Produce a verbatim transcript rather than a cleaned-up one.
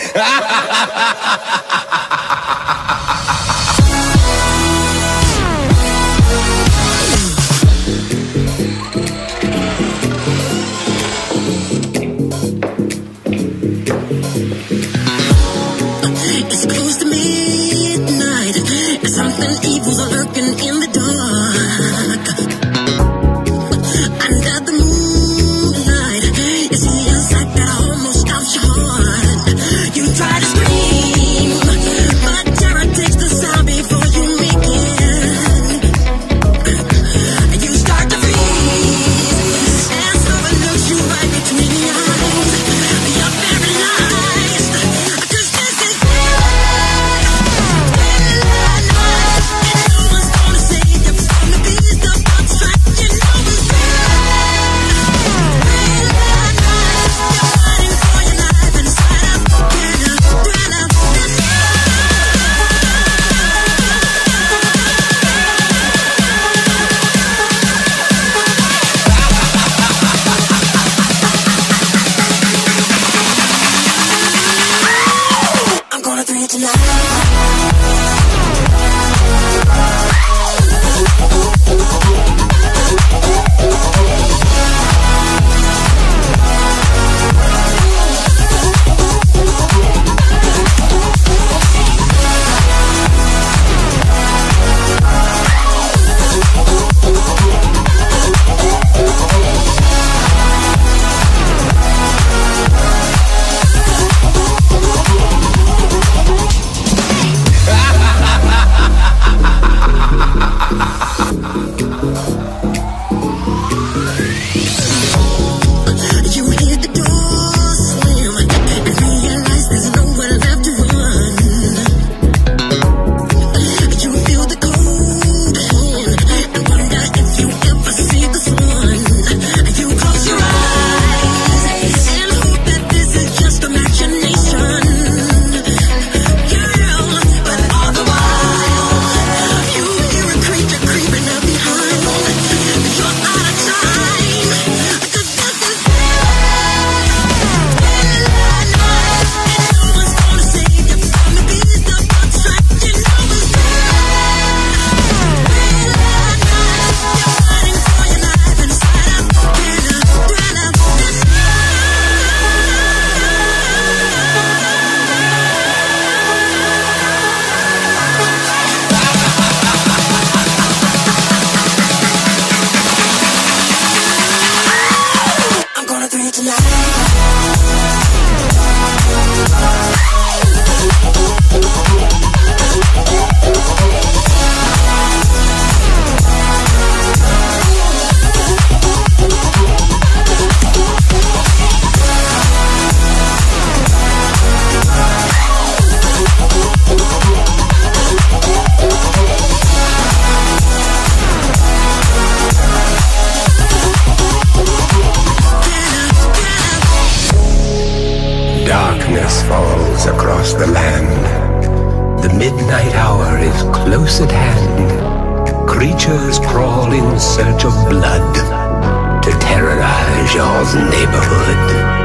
It's close to midnight, and something evil's lurking in the dark. Under the moonlight, you see a sight that almost stops your heart. You try to scream, but terror takes the sound before you make it. You start to freeze, and someone looks you right between the eyes. You're paralyzed, 'cause this is I'm gonna throw it tonight. You hear the door slam and realize there's nowhere left to run. You feel the cold hand and wonder if you ever see the sun. You close your eyes and hope that this is just imagination. Girl, but all the while you hear a creature creeping up behind. You're out of time, 'cause this is I'm gonna throw it tonight. Darkness falls across the land. The midnight hour is close at hand. Creatures crawl in search of blood to terrorize your neighborhood.